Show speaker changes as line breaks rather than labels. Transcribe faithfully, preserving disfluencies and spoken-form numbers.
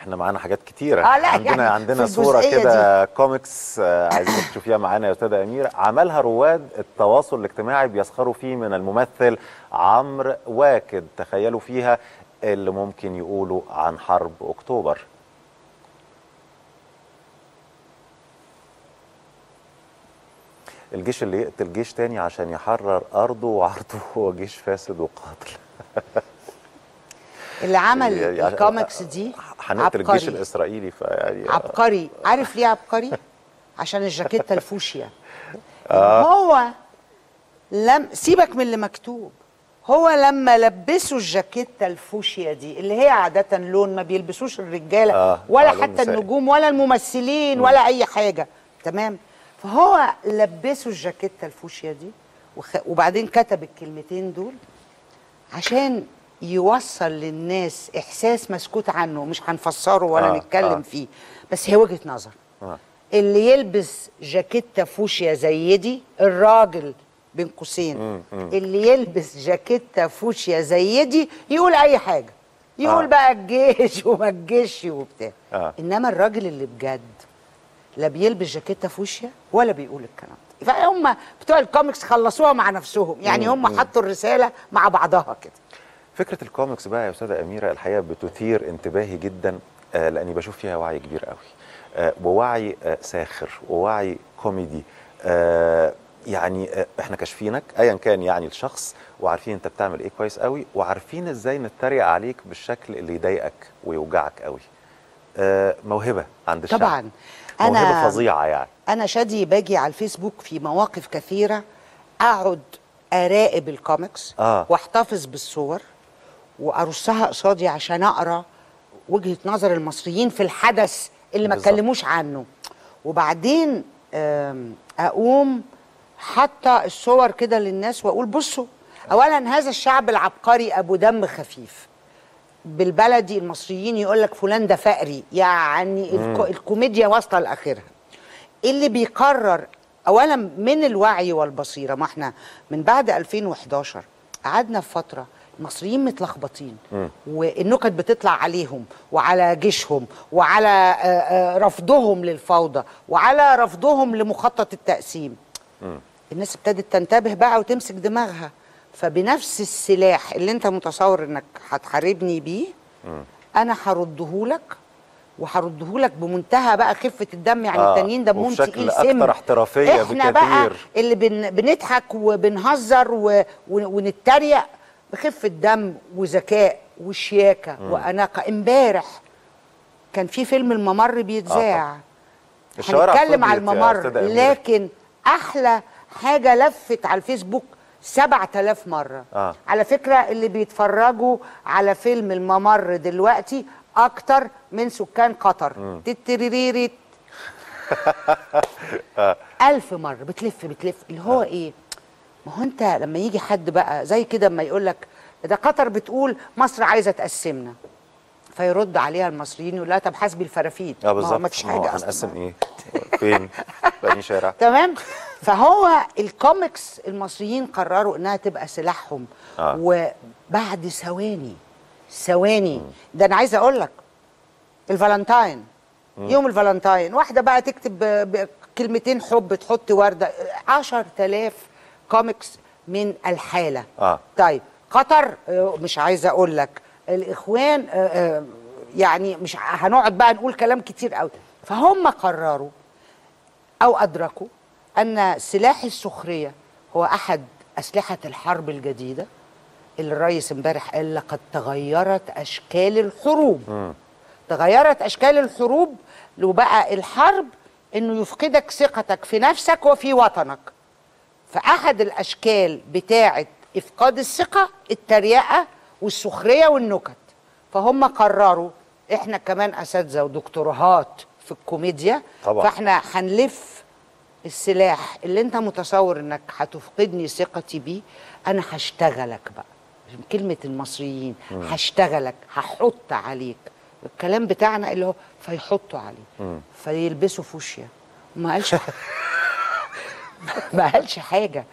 احنا معانا حاجات كتيره.
آه لا
عندنا
يعني
عندنا صوره كده كوميكس آه عايزين تشوفيها معانا يا استاذه اميره. عملها رواد التواصل الاجتماعي بيسخروا فيه من الممثل عمرو واكد. تخيلوا فيها اللي ممكن يقولوا عن حرب اكتوبر. الجيش اللي يقتل جيش تاني عشان يحرر ارضه وعرضه هو جيش فاسد وقاتل.
اللي عمل الكوميكس دي
هنقتل الجيش الاسرائيلي فيعني
عبقري. عارف ليه عبقري؟ عشان الجاكيته الفوشيا. آه. هو لم سيبك من اللي مكتوب، هو لما لبسوا الجاكيته الفوشيا دي اللي هي عاده لون ما بيلبسوش الرجاله آه. ولا آه حتى النجوم ولا الممثلين م. ولا اي حاجه، تمام؟ فهو لبسوا الجاكيته الفوشيا دي وخ... وبعدين كتب الكلمتين دول عشان يوصل للناس احساس مسكوت عنه، مش هنفسره ولا آه نتكلم آه. فيه، بس هي وجهه نظر. آه. اللي يلبس جاكيته فوشيا زي دي الراجل بين قوسين، اللي يلبس جاكيته فوشيا زي دي يقول اي حاجه، يقول آه. بقى الجيش وما الجيش وبتاع آه. انما الراجل اللي بجد لا بيلبس جاكيته فوشيا ولا بيقول الكلام ده. فهم بتوع الكوميكس خلصوها مع نفسهم، يعني هم حطوا الرساله مع بعضها كده.
فكره الكوميكس بقى يا استاذه اميره الحقيقه بتثير انتباهي جدا، آه لاني بشوف فيها وعي كبير قوي، آه ووعي آه ساخر ووعي كوميدي. آه يعني آه احنا كاشفينك ايا كان يعني الشخص، وعارفين انت بتعمل ايه كويس قوي، وعارفين ازاي نتريق عليك بالشكل اللي يضايقك ويوجعك قوي. آه موهبه عند الشعب
طبعا.
موهبه أنا فظيعه يعني.
انا شادي باجي على الفيسبوك في مواقف كثيره اقعد اراقب الكوميكس آه. واحتفظ بالصور وارصها قصادي عشان اقرا وجهه نظر المصريين في الحدث اللي ما اتكلموش عنه، وبعدين اقوم حاطه الصور كده للناس واقول بصوا، اولا هذا الشعب العبقري ابو دم خفيف، بالبلدي المصريين يقول لك فلان ده فقري، يعني مم. الكوميديا واصله لاخرها. اللي بيقرر اولا من الوعي والبصيره، ما احنا من بعد ألفين وحداشر قعدنا في فتره المصريين متلخبطين والنكت بتطلع عليهم وعلى جيشهم وعلى رفضهم للفوضى وعلى رفضهم لمخطط التقسيم. م. الناس ابتدت تنتبه بقى وتمسك دماغها، فبنفس السلاح اللي انت متصور انك هتحاربني بيه م. انا هردهولك، وهردهولك بمنتهى بقى خفه الدم، يعني آه. التانيين دمهم تقيل سم،
اكتر احترافيه
احنا
بكتير.
بقى اللي بن بنضحك وبنهزر و... ونتريق بخفه دم وذكاء وشياكه مم. واناقه. امبارح كان في فيلم الممر بيتذاع، آه هنتكلم على الممر، لكن احلى حاجه لفت على الفيسبوك سبعة آلاف مره. آه. على فكره اللي بيتفرجوا على فيلم الممر دلوقتي اكتر من سكان قطر. تتريريريت ألف مرة بتلف بتلف اللي هو آه. ايه؟ ما هو انت لما يجي حد بقى زي كده اما يقول لك ده قطر بتقول مصر عايزه تقسمنا، فيرد عليها المصريين يقول لها طب حاسبي الفرافيت.
اه بالظبط،
ما فيش حاجه اصلا.
هنقسم ايه؟ فين؟ في اي شارع؟
تمام. فهو الكوميكس المصريين قرروا انها تبقى سلاحهم. آه. وبعد ثواني ثواني ده انا عايزه اقول لك الفالنتاين، يوم الفالنتاين واحده بقى تكتب كلمتين حب، تحط ورده، عشرة آلاف كوميكس من الحاله. آه. طيب قطر مش عايزه اقول لك، الاخوان يعني مش هنقعد بقى نقول كلام كتير قوي. فهم قرروا او ادركوا ان سلاح السخريه هو احد اسلحه الحرب الجديده، اللي الرئيس امبارح قال لقد تغيرت اشكال الحروب. م. تغيرت اشكال الحروب، وبقى الحرب انه يفقدك ثقتك في نفسك وفي وطنك. فاحد الاشكال بتاعه افقاد الثقه التريقه والسخريه والنكت. فهم قرروا، احنا كمان اساتذه ودكتوراهات في الكوميديا طبعا، فاحنا هنلف السلاح اللي انت متصور انك هتفقدني ثقتي بيه، انا هشتغلك بقى، كلمه المصريين هشتغلك، هحط عليك الكلام بتاعنا اللي هو فيحطوا عليه مم. فيلبسوا فوشيا. ما قالش ما قالش حاجه.